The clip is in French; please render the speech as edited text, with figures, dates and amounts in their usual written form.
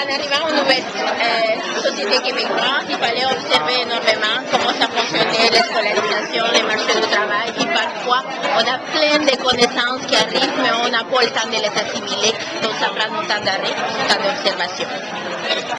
en arrivant aux nouvelles sociétés québécoises, il fallait observer énormément comment ça fonctionnait, les scolarisations, les marchés du travail. Puis parfois, on a plein de connaissances qui arrivent, mais on n'a pas le temps de les assimiler. Donc ça prend du temps d'arrêt, du temps d'observation.